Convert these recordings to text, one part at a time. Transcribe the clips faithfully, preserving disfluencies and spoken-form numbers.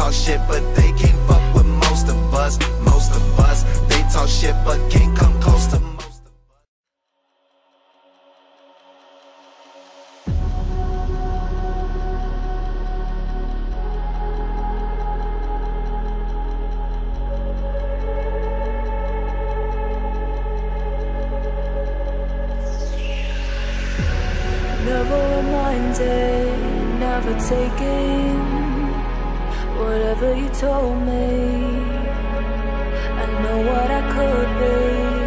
talk shit, but they can't fuck with most of us. Most of us, they talk shit, but can't come close to most of us. Never reminded, never taking whatever you told me. I know what I could be,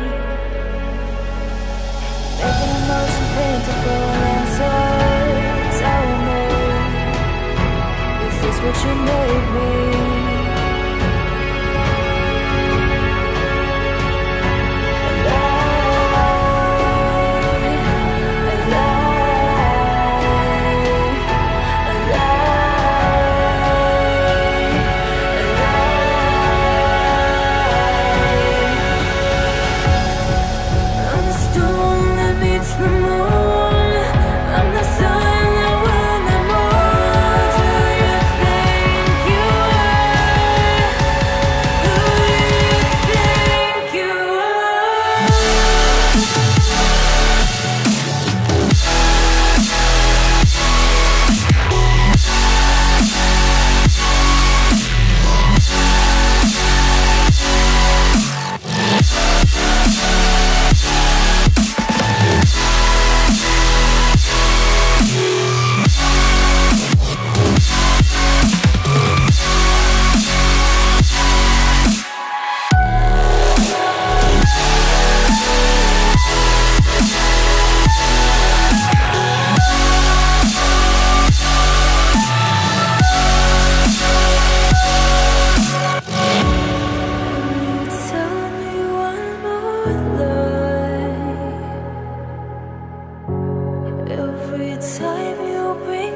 making emotion paintable answer. Tell me, is this what you made me? Every time you bring